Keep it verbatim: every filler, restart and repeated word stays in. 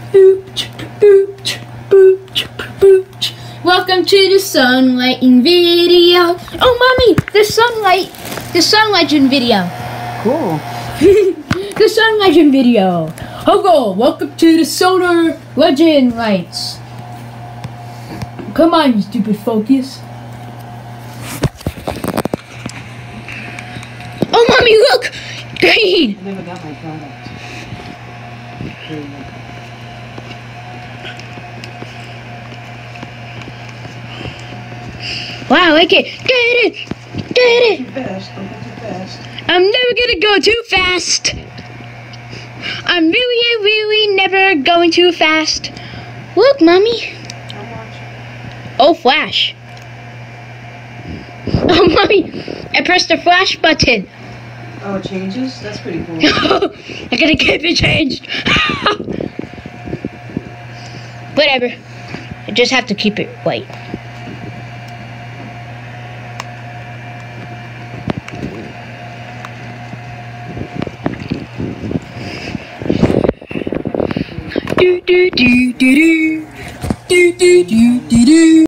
Welcome to the Sunlighten video. Oh, mommy, the sunlight, the Sunlighten video. Cool. The Sunlighten video. Hello, welcome to the solar legend lights. Come on, you stupid focus. Oh, mommy, look, green. I never got my product. Wow, I can get it, get it. Too fast. Don't go too fast. I'm never gonna go too fast. I'm really, really never going too fast. Look, mommy. How much? Oh, flash. Oh, mommy, I pressed the flash button. Oh, it changes? That's pretty cool. I gotta keep it changed. Whatever. I just have to keep it white. Do do do do do do do do do do.